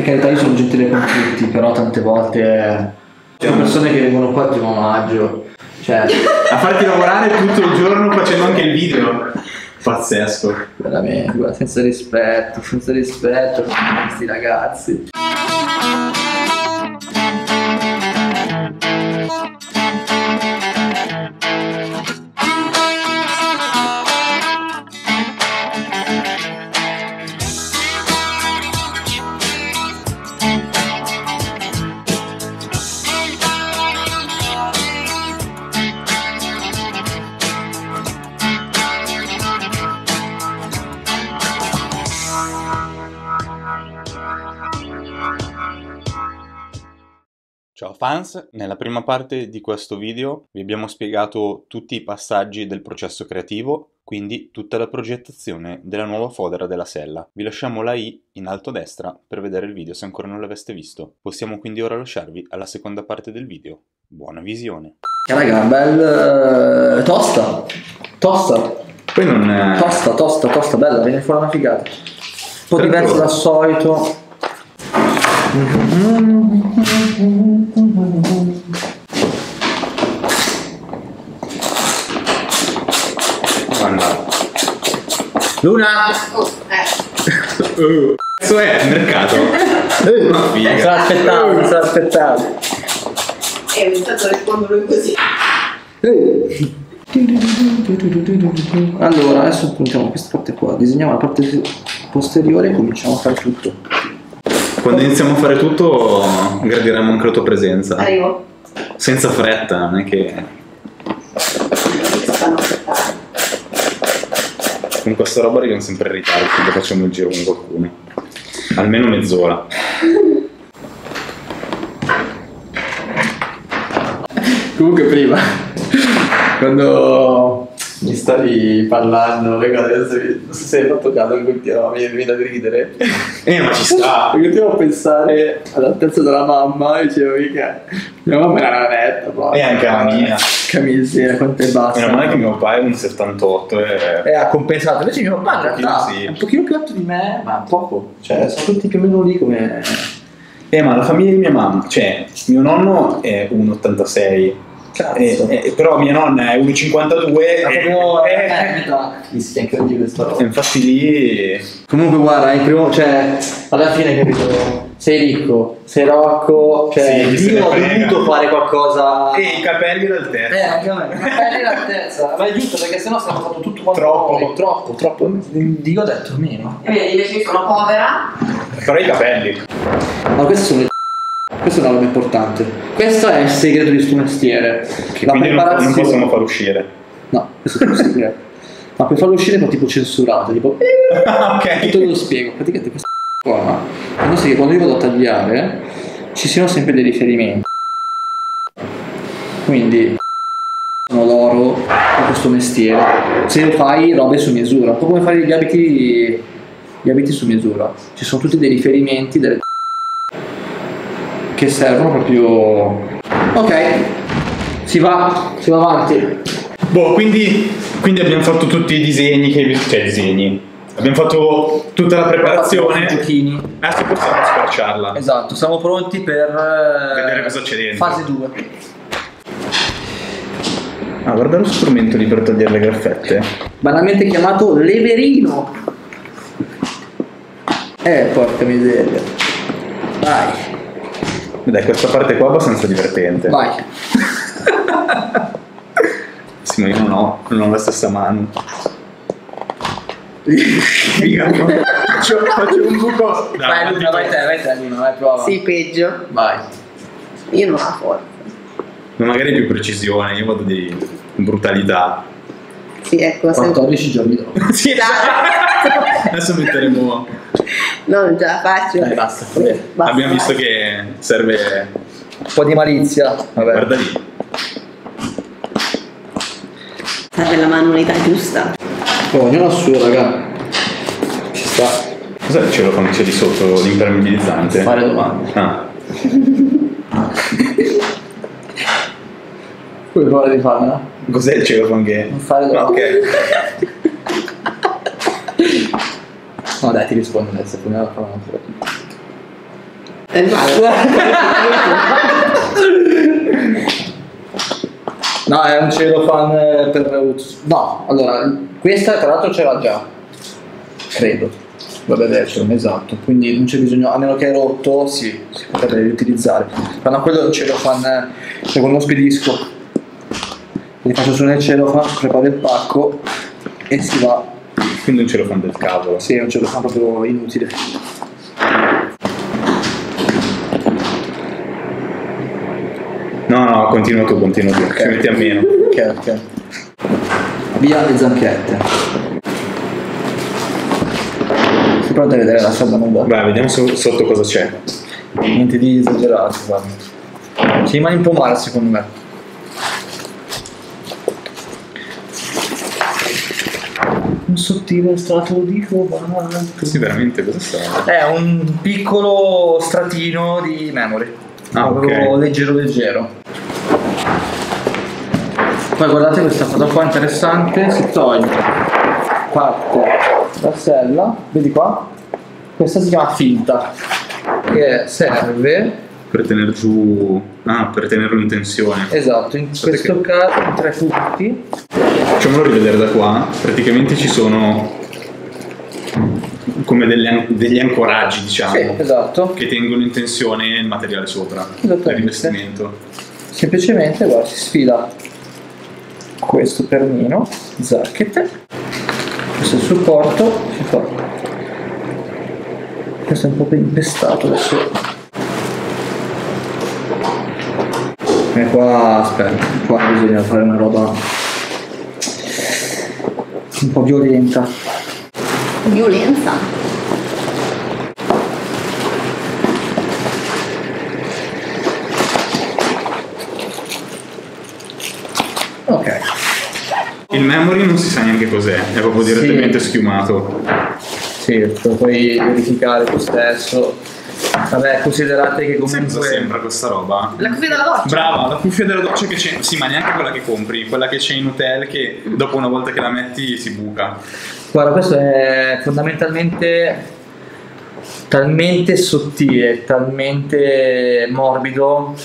carità, io sono gentile con tutti, però tante volte sono persone che vengono qua il 1° maggio, cioè a farti lavorare tutto il giorno facendo anche il video. Pazzesco. veramente, guarda, senza rispetto per questi ragazzi. Ciao fans, nella prima parte di questo video vi abbiamo spiegato tutti i passaggi del processo creativo, quindi tutta la progettazione della nuova fodera della sella. Vi lasciamo la i in alto a destra per vedere il video se ancora non l'aveste visto. Possiamo quindi ora lasciarvi alla seconda parte del video. Buona visione! Raga, bel tosta. Poi non... Tosta, bella, viene fuori una figata. Un po' diverso dal solito. Luna! Questo è il mercato. Una figa. Se l'aspettavo. Intanto rispondo lui così. Allora, adesso puntiamo questa parte qua, disegniamo la parte posteriore e cominciamo a fare tutto. Quando iniziamo a fare tutto gradiremo anche la tua presenza. Arrivo. Senza fretta, non è che... Con questa roba arriviamo sempre in ritardo quando facciamo il giro con qualcuno. Almeno mezz'ora. Comunque prima, quando mi stavi parlando, adesso non so se hai fatto caso che mi da ridere. Ma ci sta! Perché continuavo a pensare all'altezza della mamma e dicevo mica, mia mamma era una netta E anche la mia. Camisera, quanto è bassa. Meno male che mio papà è un 78 e ha compensato, invece mio papà in realtà sì. è un pochino più alto di me, ma poco, cioè sono tutti più o meno lì come... ma la famiglia di mia mamma, cioè mio nonno è 1,86, però mia nonna è 1,52 è incredibile sta roba. infatti lì... Comunque guarda, cioè alla fine capito, sei ricco, sei Rocco, cioè Sì, io ho dovuto fare qualcosa. E i capelli d'altezza. Anche a me, i capelli d'altezza, ma è giusto perché sennò stiamo fatto tutto quanto troppo, Dio ho detto meno. E vedi, invece io sono povera. Però i capelli. Ma queste sono le... Questa è una roba importante. Questo è il segreto di sto mestiere. Che La quindi preparazione... non possiamo far uscire. No, questo è possibile. Ma per farlo uscire poi tipo censurato, tipo... Ok. Tutto lo spiego. Praticamente questa qua, quando sì che quando io vado a tagliare ci siano sempre dei riferimenti. Quindi sono l'oro di questo mestiere. Se fai robe su misura, un po' come fare gli abiti su misura. Ci sono tutti dei riferimenti, delle che servono proprio... Ok, si va avanti. Boh, quindi abbiamo fatto tutti i disegni che hai visto, cioè disegni. Abbiamo fatto tutta la preparazione. Giochini. Adesso possiamo squarciarla. Esatto, siamo pronti per vedere cosa c'è dentro. fase 2. Ah, guarda lo strumento lì per togliere le graffette. Banalmente chiamato leverino. Porca miseria. Vai. Dai, questa parte qua è abbastanza divertente. Vai. Sì, ma io non ho la stessa mano. Faccio un buco. Vai Luna, vai te, Luna, vai, prova. Sì, peggio. Vai. Io non ho la forza. Ma magari più precisione, io vado di brutalità. Sì, ecco. 14 giorni dopo. Sì, esatto. Adesso metteremo... No, non ce la faccio. Dai, basta. Basta, Abbiamo visto vai. che serve... Un po' di malizia. Vabbè. Guarda lì. Serve la manualità giusta. Ognuno a suo, raga. Ci sta. Cos'è il celofano che c'è di sotto l'impermeabilizzante? Fare domande. Ah. Puoi provare di farmela? Cos'è il celofano che... Non fare domande. Ok. No dai, ti rispondo adesso, proviamo a fare una foto. No, è un cellophane per... No, allora, questa tra l'altro c'era già, credo. Vabbè, adesso esatto, quindi non c'è bisogno, a meno che è rotto, sì, si potrebbe riutilizzare. Ma no, quello è un cellophane, cioè quando lo spedisco, li faccio su nel cellophane, preparo il pacco e si va. Quindi un cellophane del cavolo. Sì, è un cellophane proprio inutile. No, continua tu, ci metti a meno. Ok. Via le zanchette. Si pronti a vedere la sella nuova? Vai, vediamo sotto cosa c'è. Niente di esagerato, guarda. Ci rimane un po' male secondo me. Un sottile strato di cobalto. Sì, veramente, cosa sta? È un piccolo stratino di memory. Proprio ok. leggero. Poi guardate questa cosa qua interessante, si toglie parte la sella, vedi qua? Questa si chiama finta, che serve Per tenere giù... Ah, per tenerlo in tensione. esatto, in questo caso in 3 punti. Facciamolo rivedere da qua. Praticamente ci sono come degli ancoraggi, diciamo, Sì, esatto. che tengono in tensione il materiale sopra, Esattamente. il rivestimento. Semplicemente guarda, si sfila questo permino, zacchette, questo è il supporto, si fa. Questo è un po' impestato adesso. E qua aspetta, qua bisogna fare una roba un po' violenta. Violenza. Ok. Il memory non si sa neanche cos'è, è proprio direttamente schiumato. Sì, lo puoi verificare tu stesso. Vabbè, considerate che Sai cosa comunque... sembra questa roba? La cuffia della doccia. Brava, la cuffia della doccia che c'è, sì, ma neanche quella che compri, quella che c'è in hotel che dopo una volta che la metti si buca. Guarda, questo è fondamentalmente talmente sottile, talmente morbido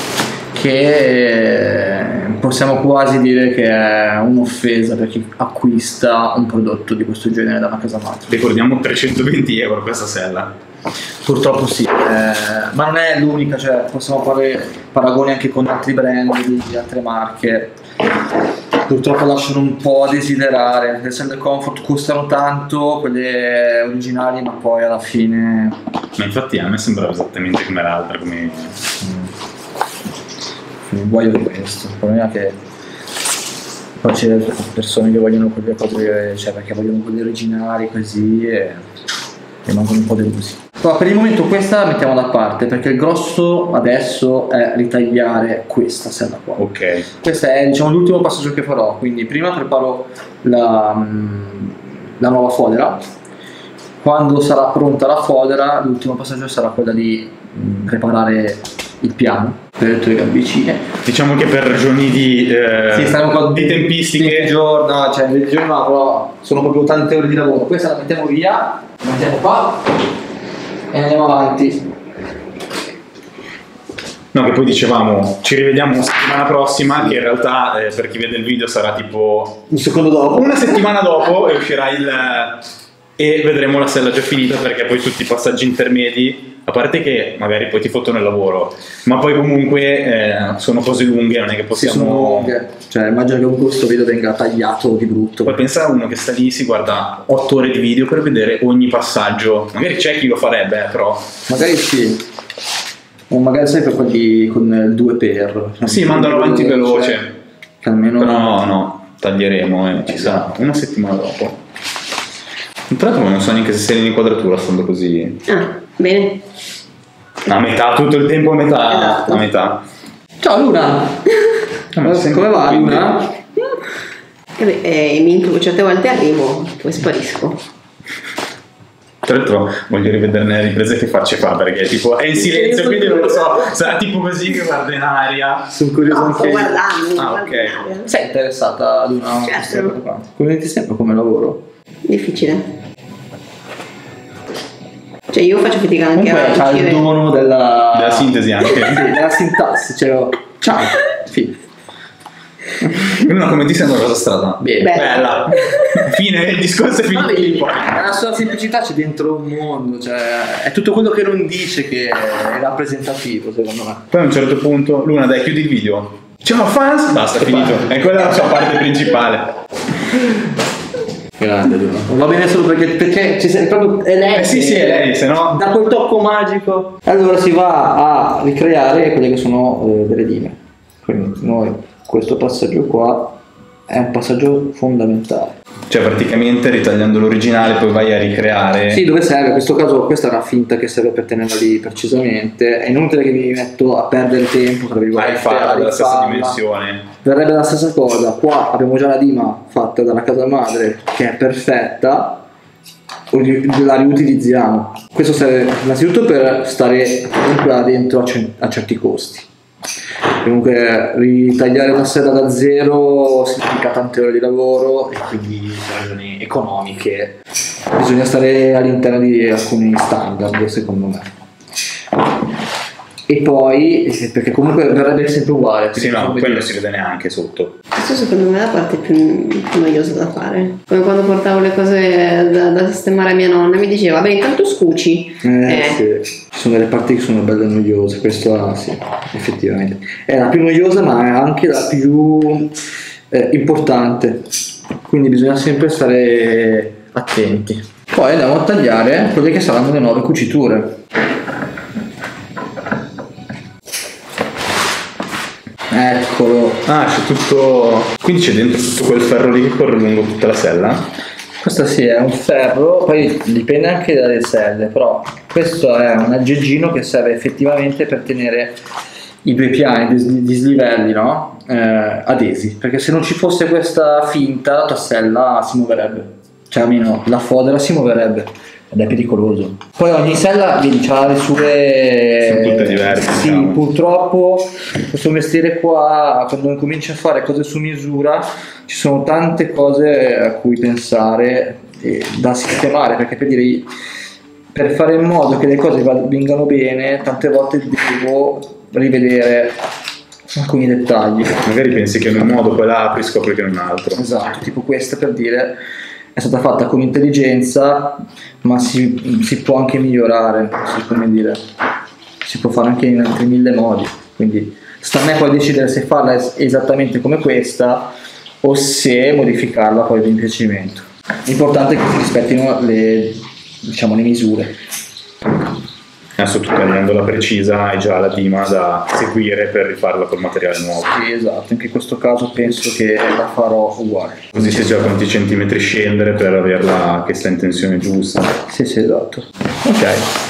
che possiamo quasi dire che è un'offesa per chi acquista un prodotto di questo genere da una casa madre. Ricordiamo 320 euro questa sella. Purtroppo sì, ma non è l'unica, cioè possiamo fare paragoni anche con altri brand di altre marche. Purtroppo lasciano un po' a desiderare. Le selle comfort costano tanto, quelle originali, ma poi alla fine... Ma infatti a me sembrava esattamente come l'altra, come... mi voglio di questo. Il problema è che poi c'è persone che vogliono quelle cose, cioè perché vogliono quelle originali così e rimangono un po' delusi. Però per il momento questa la mettiamo da parte perché il grosso adesso è ritagliare questa sella qua. Ok. Questo è, diciamo, l'ultimo passaggio che farò, quindi prima preparo la nuova fodera. Quando sarà pronta la fodera, l'ultimo passaggio sarà quella di preparare il piano per le tue gambicine. Diciamo che per ragioni di tempistiche... No, cioè 20 giorni no, però sono proprio tante ore di lavoro. Questa la mettiamo via, la mettiamo qua e andiamo avanti. No, che poi dicevamo, ci rivediamo la settimana prossima, che in realtà per chi vede il video sarà tipo... Un secondo dopo. Una settimana dopo e uscirà e vedremo la sella già finita, perché poi tutti i passaggi intermedi, a parte che magari poi ti fottono il lavoro, ma poi comunque sono cose lunghe, non è che possiamo... Sì, sono lunghe. Cioè immagino che un questo video venga tagliato di brutto. Poi pensa a uno che sta lì, si guarda 8 ore di video per vedere ogni passaggio, magari c'è chi lo farebbe, però... Magari sì. O magari sai per quelli con il 2x. Sì, mandalo avanti veloce. Che almeno... Però no, taglieremo e ci sarà una settimana dopo. Tra l'altro non so neanche se sei in inquadratura stando così. Ah, bene. A metà, tutto il tempo a metà. Esatto. A metà. Ciao Luna! Come va Luna? Mi includo certe volte arrivo, poi sparisco. Tra l'altro voglio rivedere le riprese che facce fa, perché tipo è in silenzio, quindi non lo so, sarà tipo così che guarda in aria. Sono curioso No, anche sto guardando. Ah, ok. Sei interessata ad una... Certo. Come sempre come lavoro? Difficile. Cioè io faccio fatica anche Comunque c'ha il dono Della sintesi anche. Sì, della sintassi, cioè, ciao, fine. No, come ti sembra una cosa strana? Bene. Bella. Fine, il discorso è finito lì. Nella sua semplicità c'è dentro un mondo, cioè è tutto quello che non dice che è rappresentativo, secondo me. Poi a un certo punto, Luna, dai, chiudi il video. Ciao fans! Basta, è finito. E quella è la sua parte principale. Grande Luna. Va bene solo perché ci sei proprio. È lei. Sì, è lei, se no. Da quel tocco magico. Allora si va a ricreare quelle che sono delle linee. Quindi noi questo passaggio qua è un passaggio fondamentale. Cioè praticamente ritagliando l'originale poi vai a ricreare. Sì, dove serve? In questo caso questa è una finta che serve per tenerla lì precisamente. È inutile che mi metto a perdere tempo tra virgolette, Vai farla della stessa rifarla. dimensione. Verrebbe la stessa cosa. Qua abbiamo già la dima fatta dalla casa madre che è perfetta, la riutilizziamo. Questo serve innanzitutto per stare comunque là dentro a certi costi. Comunque ritagliare una sella da zero significa tante ore di lavoro e quindi per ragioni economiche bisogna stare all'interno di alcuni standard, secondo me. E poi perché comunque verrebbe sempre uguale. Sì, no, poi non si vede neanche sotto. Questo secondo me è la parte più noiosa da fare. Come quando portavo le cose da sistemare a mia nonna, mi diceva, beh, intanto scuci. Sì. Ci sono delle parti che sono belle noiose, questo sì, effettivamente. È la più noiosa ma è anche la più importante. Quindi bisogna sempre stare attenti. Poi andiamo a tagliare quelle che saranno le nuove cuciture. Eccolo. Ah, c'è tutto. Quindi c'è dentro tutto quel ferro lì che corre lungo tutta la sella? Questo sì, è un ferro, poi dipende anche dalle selle, però questo è un aggeggino che serve effettivamente per tenere i due piani di dislivelli, no? Adesi, perché se non ci fosse questa finta la tua sella si muoverebbe, cioè almeno la fodera si muoverebbe ed è pericoloso. Poi ogni sella ha le sue. Sono tutte diverse. Sì, diciamo. purtroppo questo mestiere qua, quando cominci a fare cose su misura, ci sono tante cose a cui pensare e da sistemare, perché per fare in modo che le cose vengano bene, tante volte devo rivedere alcuni dettagli. Magari pensi che in un modo poi la apri, scopri che in un altro. Esatto, tipo questa per dire è stata fatta con intelligenza, ma si può anche migliorare, si può fare anche in altri 1000 modi, quindi sta a me poi decidere se farla esattamente come questa o se modificarla poi di piacimento. L'importante è che si rispettino le misure. Adesso tu tagliandola precisa hai già la dima da seguire per rifarla col materiale nuovo. Sì, esatto, anche in questo caso penso che la farò uguale. Così sai già quanti centimetri scendere per averla che sta in tensione giusta. Sì, esatto. Ok.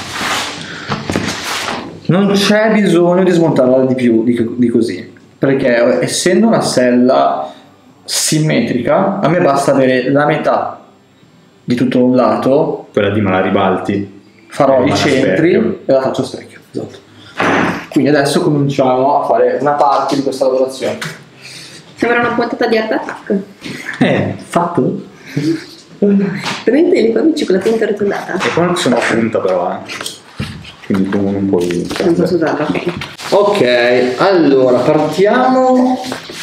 Non c'è bisogno di smontarla di più di così, perché essendo una sella simmetrica, a me basta avere la metà di tutto un lato. Quella dima la ribalti. Farò i centri e la faccio a specchio, esatto. Quindi adesso cominciamo a fare una parte di questa lavorazione. Sembra una puntata di Art Attack. Fatto? Prendete i quadrati cioccolatini arrotondata. E qua sono a punta però, quindi tu non puoi. Non posso usarla, ok. Ok, allora partiamo.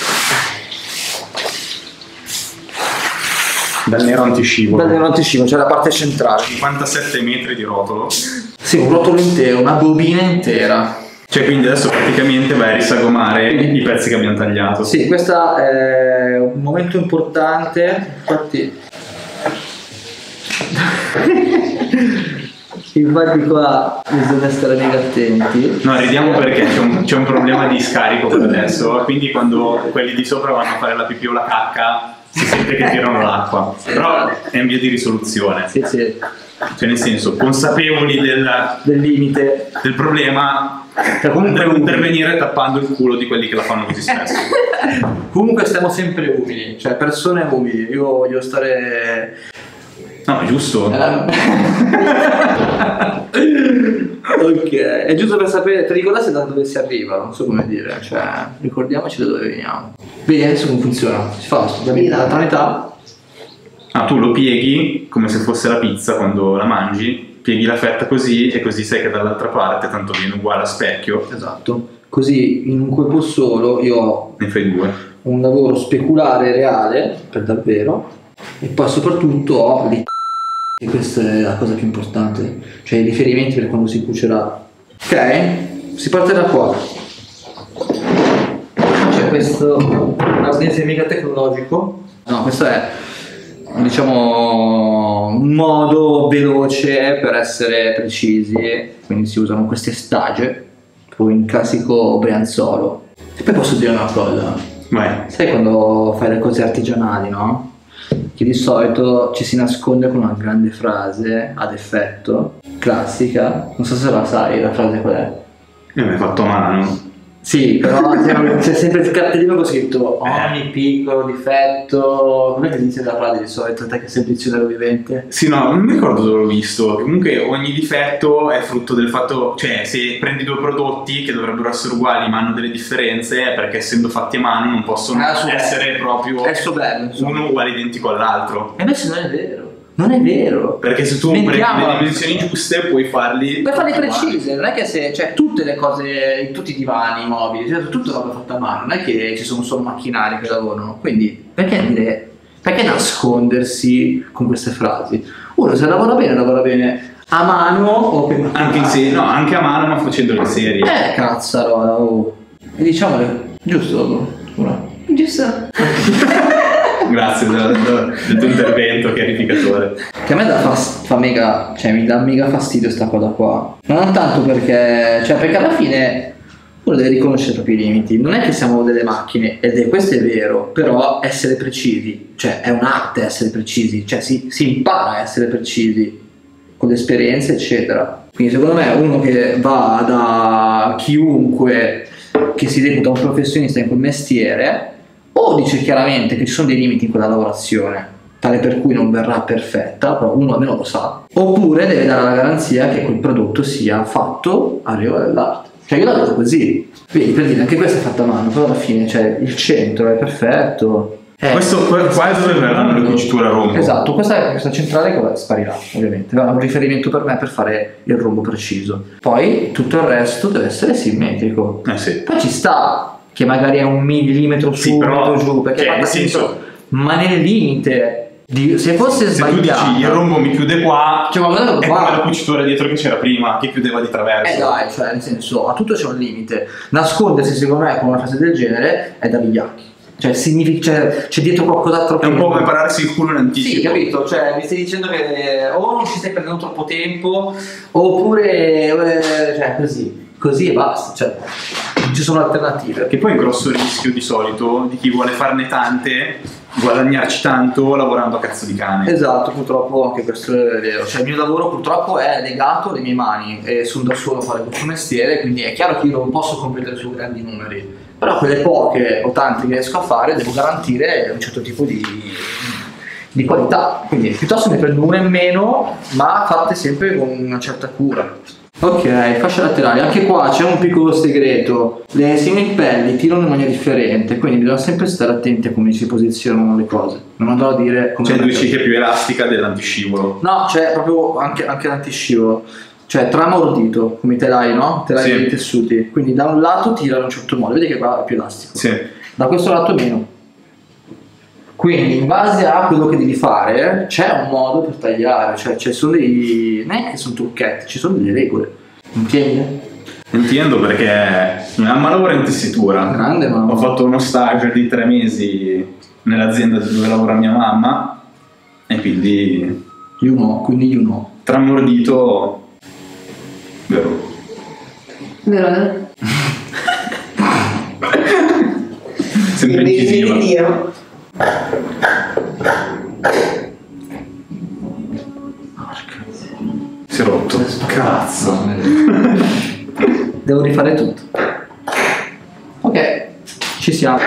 Dal nero antiscivolo. Dal nero antiscivolo, cioè la parte centrale. 57 metri di rotolo. Sì, un rotolo intero, una bobina intera. Cioè quindi adesso praticamente vai a risagomare i pezzi che abbiamo tagliato. Sì, questo è un momento importante, infatti qua bisogna stare mega attenti. No, ridiamo perché c'è un problema di scarico per adesso, quindi quando quelli di sopra vanno a fare la pipì o la cacca si sente che tirano l'acqua, però è in via di risoluzione. Sì. Cioè nel senso, consapevoli del limite del problema, comunque devo intervenire tappando il culo di quelli che la fanno così spesso. Comunque stiamo sempre umili, cioè persone umili, io voglio stare. No, è giusto. Ok, è giusto per sapere, per ricordarsi da dove si arriva, non so come dire, cioè ricordiamoci da dove veniamo. Vedi adesso come funziona? Si fa dall'altra metà. Ah, tu lo pieghi come se fosse la pizza quando la mangi pieghi la fetta così e così sai che dall'altra parte tanto viene uguale a specchio. Esatto. Così in un colpo solo io ho Ne fai 2. un lavoro speculare reale, per davvero, e poi soprattutto ho e questa è la cosa più importante, cioè i riferimenti per quando si cucerà. Ok? Si parte da qua. C'è questo arnese mega tecnologico. No, questo è, diciamo, un modo veloce per essere precisi, quindi si usano queste stage, tipo in classico brianzolo. E poi posso dire una cosa, Vai. sai quando fai le cose artigianali, no? Che di solito ci si nasconde con una grande frase ad effetto, classica, non so se la sai la frase qual è. Io mi hai fatto a mano. Sì, però c'è sempre il cartellino con scritto ogni piccolo difetto. Come che dice la frase di solito? Te che sei il dizionario vivente? Sì, no, non mi ricordo dove l'ho visto. Comunque ogni difetto è frutto del fatto, cioè se prendi 2 prodotti che dovrebbero essere uguali ma hanno delle differenze è perché essendo fatti a mano non possono essere proprio bello, uno uguale identico all'altro. E invece non è vero. Non è vero. Perché se tu prendi le dimensioni giuste puoi farli precise, non è che se, cioè tutte le cose, tutti i divani, i mobili, cioè, tutto roba fatta a mano, non è che ci sono solo macchinari che lavorano, quindi perché nascondersi con queste frasi? Uno se lavora bene a mano o per anche a mano ma facendo le serie. Cazzarola, oh. E diciamole, giusto? Giusto. Grazie del tuo intervento chiarificatore. Che a me fa mega, cioè mi dà mega fastidio sta cosa qua. Ma non tanto perché alla fine uno deve riconoscere i propri limiti. Non è che siamo delle macchine, questo è vero, però essere precisi, cioè è un'arte essere precisi, cioè si impara a essere precisi con l'esperienza, eccetera. Quindi secondo me uno che va da chiunque che si reputa un professionista in quel mestiere o dice chiaramente che ci sono dei limiti in quella lavorazione, tale per cui non verrà perfetta, però uno almeno lo sa, oppure deve dare la garanzia che quel prodotto sia fatto a regola dell'arte. Cioè io la vedo così, vedi, per dire, anche questa è fatta a mano, però alla fine cioè, il centro è perfetto. Questo qua è dove verranno le cuciture a rombo. Esatto, questa centrale sparirà ovviamente, è un riferimento per me per fare il rombo preciso. Poi tutto il resto deve essere simmetrico. Sì. Poi ci sta che magari è 1 millimetro su, però, giù, perché nel senso, ma nel limite se fosse sbagliato, tu dici il rombo mi chiude qua, cioè, ma è come la cucitura dietro che c'era prima che chiudeva di traverso. Dai, cioè nel senso, a tutto c'è un limite. Nascondersi secondo me con una frase del genere è da vigliacchi. Cioè significa, c'è dietro qualcos'altro. È un po' come pararsi il culo in anticipo. Sì, capito? Cioè mi stai dicendo che o non ci stai prendendo troppo tempo, oppure cioè così e basta. Cioè ci sono alternative. Che poi è il grosso rischio di solito di chi vuole farne tante, guadagnarci tanto lavorando a cazzo di cane. Esatto, purtroppo anche questo è vero. Cioè il mio lavoro purtroppo è legato alle mie mani e sono da solo a fare questo mestiere, quindi è chiaro che io non posso competere su grandi numeri. Però quelle poche o tante che riesco a fare devo garantire un certo tipo di qualità. Quindi piuttosto ne prendo una in meno, ma fatte sempre con una certa cura. Ok, fasce laterali, anche qua c'è un piccolo segreto. Le semippelli tirano in maniera differente, quindi bisogna sempre stare attenti a come si posizionano le cose. Non andrò a dire come. Cioè tu dici che è più elastica dell'antiscivolo? No, c'è proprio anche l'antiscivolo. Cioè tramordito, come te l'hai, no? Te l'hai nei tessuti. Quindi da un lato tira in un certo modo, vedi che qua è più elastico. Sì. Da questo lato meno. Quindi in base a quello che devi fare c'è un modo per tagliare, cioè ci sono non è che sono trucchetti, ci sono delle regole. Intendi? Entiendo perché mia mamma lavora in tessitura. Grande mamma. Ho fatto uno stage di 3 mesi nell'azienda dove lavora mia mamma e quindi you know. Tramordito. Vero. Sempre incisiva. Si è rotto. Cazzo. Devo rifare tutto. Ok, ci siamo.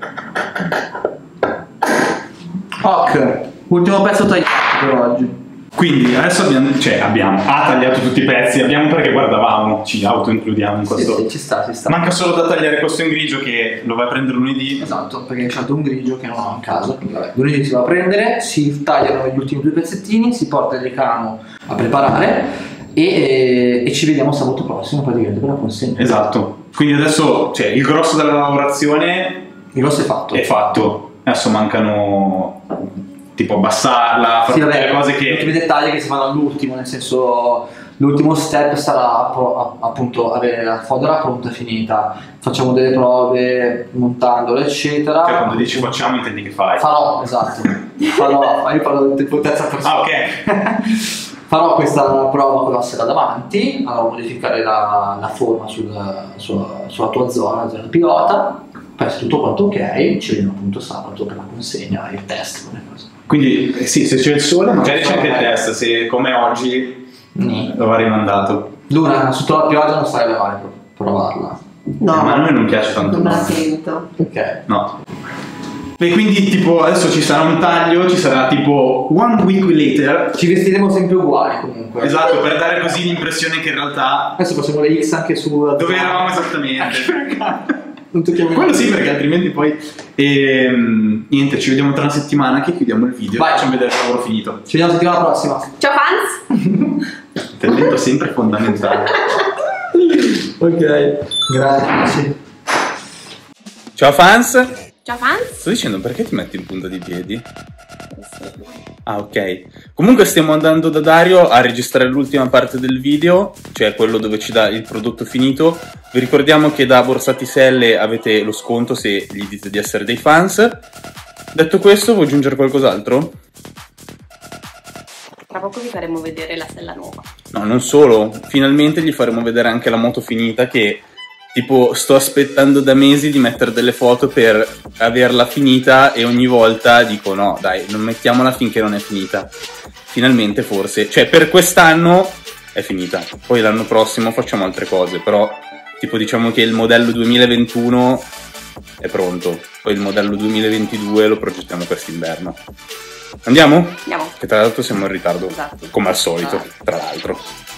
Ok, ultimo pezzo tagliato per oggi. Quindi adesso ha tagliato tutti i pezzi, abbiamo perché guardavamo, ci auto-includiamo in questo. Sì, ci sta. Manca solo da tagliare questo in grigio che lo vai a prendere lunedì. Esatto, perché c'è un grigio che non ho in casa. Vabbè, lunedì si va a prendere, si tagliano gli ultimi 2 pezzettini, si porta il ricamo a preparare e ci vediamo sabato prossimo praticamente per la consegna. Esatto. Quindi adesso il grosso della lavorazione Il grosso è fatto. è fatto. Adesso mancano tipo abbassarla, fare tutte le cose Gli che... ultimi dettagli che si fanno all'ultimo, nel senso l'ultimo step sarà appunto avere la fodera pronta e finita. Facciamo delle prove montandola eccetera. Cioè quando dici facciamo intendi che fai? Farò, esatto. Io parlo di terza persona. Ah, ok. Farò questa prova con l'asse da davanti, andrò a modificare la forma sulla tua zona, la zona pilota. Poi se tutto quanto ok, ci vediamo appunto sabato per la consegna e il test. Quindi sì, se c'è il sole magari c'è anche il test, se come oggi lo va rimandato. Luna, sotto la pioggia non sarebbe male provarla. No, ma a noi non piace tanto. non me la sento. Ok. No. E quindi tipo adesso ci sarà un taglio, ci sarà tipo 1 week later. Ci vestiremo sempre uguali comunque. Esatto, per dare così l'impressione che in realtà Adesso facciamo le X anche su... dove eravamo esattamente. Non tocchiamo Quello sì, perché altrimenti poi niente, ci vediamo tra una settimana che chiudiamo il video. Vai. Facciamo vedere il lavoro finito. Ci vediamo la settimana prossima. Ciao fans! Intervento sempre fondamentale. Ok, grazie. Ciao fans! Ciao fans! Sto dicendo perché ti metti in punta di piedi? Ah, ok. Comunque stiamo andando da Dario a registrare l'ultima parte del video, cioè quello dove ci dà il prodotto finito. Vi ricordiamo che da Borsatiselle avete lo sconto se gli dite di essere dei fans. Detto questo, vuoi aggiungere qualcos'altro? Tra poco vi faremo vedere la sella nuova. No, non solo. Finalmente gli faremo vedere anche la moto finita che... Tipo, sto aspettando da mesi di mettere delle foto per averla finita e ogni volta dico no, dai, non mettiamola finché non è finita. Finalmente forse, cioè per quest'anno è finita. Poi l'anno prossimo facciamo altre cose, però tipo diciamo che il modello 2021 è pronto. Poi il modello 2022 lo progettiamo quest'inverno. Andiamo? Andiamo. Che tra l'altro siamo in ritardo, Esatto. come al solito, tra l'altro.